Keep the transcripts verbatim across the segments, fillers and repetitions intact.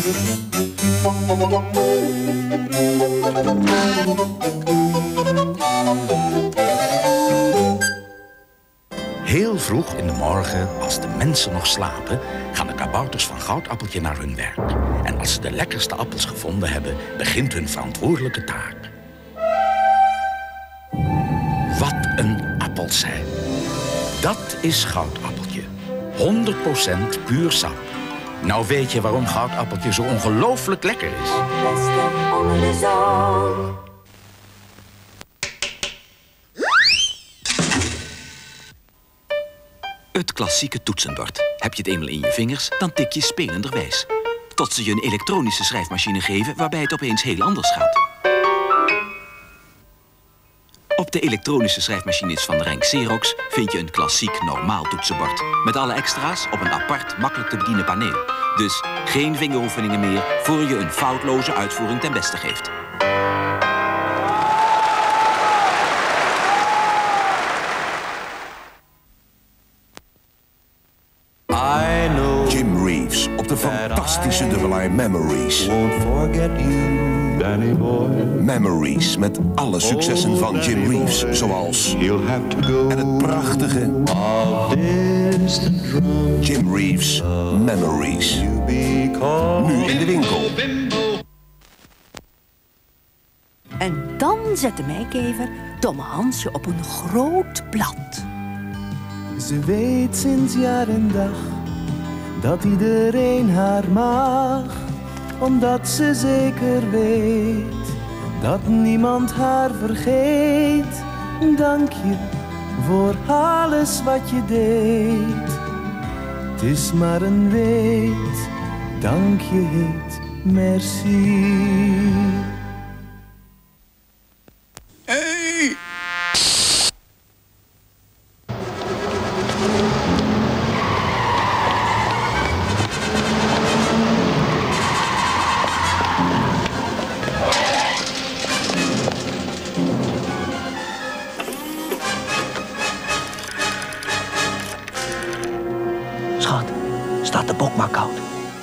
Heel vroeg in de morgen, als de mensen nog slapen, gaan de kabouters van Goudappeltje naar hun werk. En als ze de lekkerste appels gevonden hebben, begint hun verantwoordelijke taak. Wat een appels zijn. Dat is Goudappeltje. honderd procent puur sap. Nou weet je waarom Goudappeltje zo ongelooflijk lekker is. Beste onder de zon. Het klassieke toetsenbord. Heb je het eenmaal in je vingers, dan tik je spelenderwijs. Tot ze je een elektronische schrijfmachine geven waarbij het opeens heel anders gaat. Op de elektronische schrijfmachines van Renk Xerox vind je een klassiek normaal toetsenbord. Met alle extra's op een apart, makkelijk te bedienen paneel. Dus geen vingeroefeningen meer voor je een foutloze uitvoering ten beste geeft. Jim Reeves op de fantastische dubbelijn Memories. Memories met alle successen van Jim Reeves, zoals en het prachtige Jim Reeves Memories. Nu in de winkel. En dan zet de meikever Domme Hansje op een groot blad. Ze weet sinds jaar en dag dat iedereen haar mag, omdat ze zeker weet dat niemand haar vergeet. Dank je voor alles wat je deed. Het is maar een weet, dank je heet, merci. Hey! Schat, staat de bok maar koud?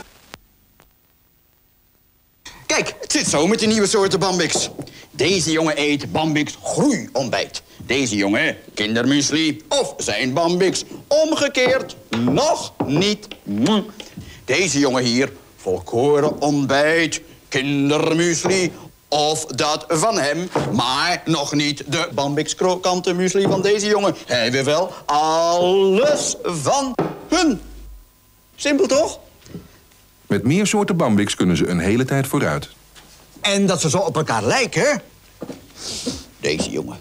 Kijk, het zit zo met die nieuwe soorten Bambix. Deze jongen eet Bambix groeiontbijt. Deze jongen kindermuesli of zijn Bambix omgekeerd nog niet. Deze jongen hier volkoren ontbijt, kindermuesli of dat van hem, maar nog niet de Bambix krokante muesli van deze jongen. Hij wil wel alles van hun. Simpel toch? Met meer soorten Bambix kunnen ze een hele tijd vooruit. En dat ze zo op elkaar lijken. Deze jongen.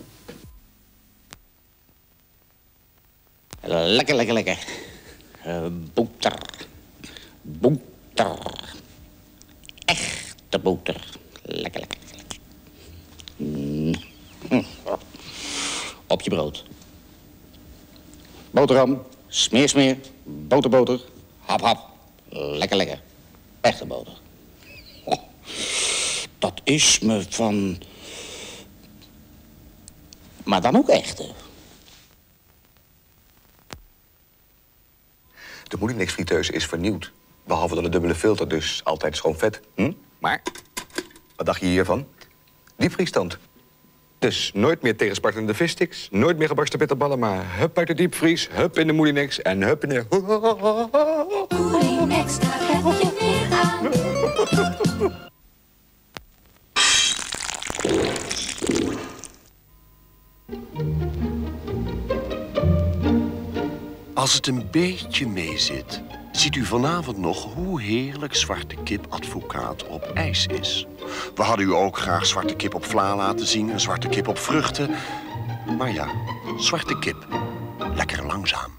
Lekker, lekker, lekker. Uh, boter. Boter. Echte boter. Lekker, lekker, lekker. Mm. Op je brood. Boterham. Smeer, smeer. Boter, boter. Hap, hap. Lekker, lekker. Echte boter. Oh, dat is me van... Maar dan ook echte. De Moulinex-friteuse is vernieuwd. Behalve dan de dubbele filter, dus altijd schoon vet. Hm? Maar, wat dacht je hiervan? Diepvriesstand. Dus nooit meer tegenspartelende vissticks, nooit meer gebarsten bitterballen, maar hup uit de diepvries, hup in de Moulinex en hup in de... Moulinex, daar heb je meer aan. Als het een beetje meezit, ziet u vanavond nog hoe heerlijk Zwarte Kip Advocaat op ijs is. We hadden u ook graag Zwarte Kip op vla laten zien en Zwarte Kip op vruchten. Maar ja, Zwarte Kip. Lekker langzaam.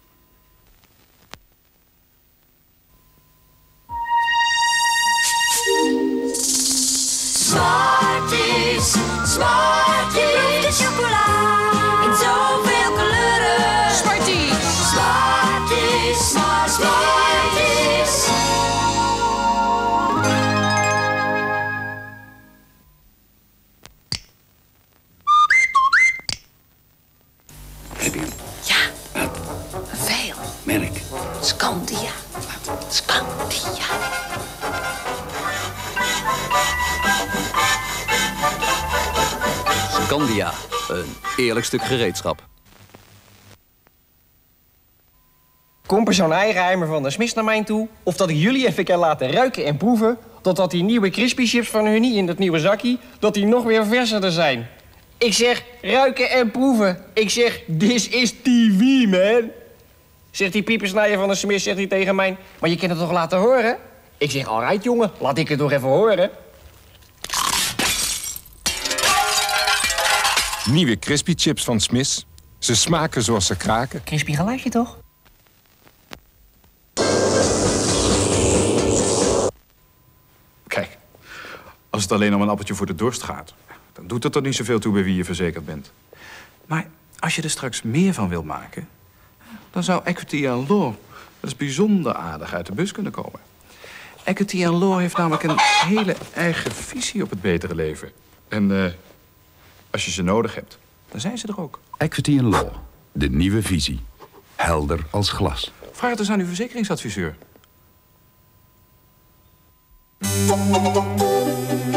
Smarties, Smarties. De chocola in zoveel kleuren. Smarties, Smarties, Smarties. Heb je hem? Ja, veel. Merk. Scandia. Scandia. Candia, een eerlijk stuk gereedschap. Komt er zo'n eigenheimer van de Smits naar mij toe? Of dat ik jullie even kan laten ruiken en proeven... totdat die nieuwe crispy chips van hun in dat nieuwe zakje... dat die nog weer verserder zijn. Ik zeg, ruiken en proeven. Ik zeg, this is T V, man. Zegt die piepersnijer van de Smits, zegt hij tegen mij... maar je kan het toch laten horen? Ik zeg, alright jongen, laat ik het toch even horen. Nieuwe crispy chips van Smits. Ze smaken zoals ze kraken. Crispy geluidje toch? Kijk, als het alleen om een appeltje voor de dorst gaat... dan doet het er niet zoveel toe bij wie je verzekerd bent. Maar als je er straks meer van wilt maken... dan zou Equity and Law dat is bijzonder aardig uit de bus kunnen komen. Equity and Law heeft namelijk een hele eigen visie op het betere leven. En uh, als je ze nodig hebt, dan zijn ze er ook. Equity and Law, de nieuwe visie. Helder als glas. Vraag het eens aan uw verzekeringsadviseur.